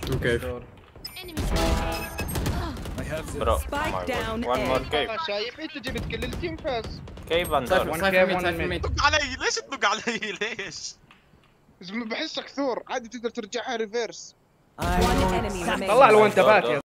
وكيف؟ برو Spike down one more A. cave. شايف انت جبت كل التيم فاز. كيف اندر. 1 كيف 1 ميد. طق علي ليش تطق علي ليش؟ بحسك ثور عادي تقدر ترجعها ريفيرس. One enemy طلع remaining. الوانتبات يا